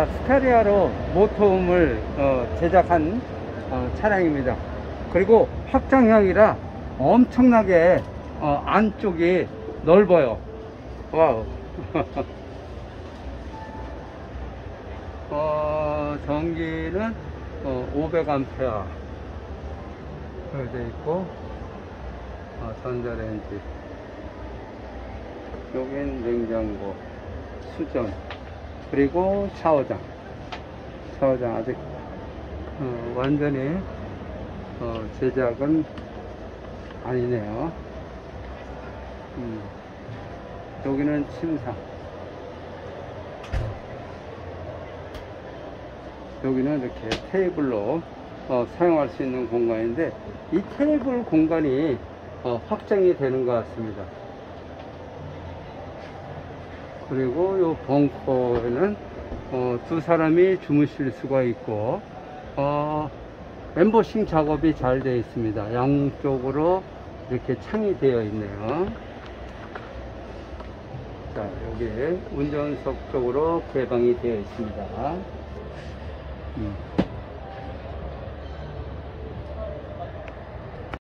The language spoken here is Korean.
스테리아로 모터홈을 제작한 차량입니다. 그리고 확장형이라 엄청나게 안쪽이 넓어요. 와우. 전기는 500A 되어 있고, 전자레인지, 여긴 냉장고, 수전, 그리고 샤워장 아직 완전히 제작은 아니네요. 여기는 침상, 여기는 이렇게 테이블로 사용할 수 있는 공간인데, 이 테이블 공간이 확장이 되는 것 같습니다. 그리고 이 벙커에는 두 사람이 주무실 수가 있고, 엠보싱 작업이 잘 되어 있습니다. 양쪽으로 이렇게 창이 되어 있네요. 자, 여기 운전석 쪽으로 개방이 되어 있습니다.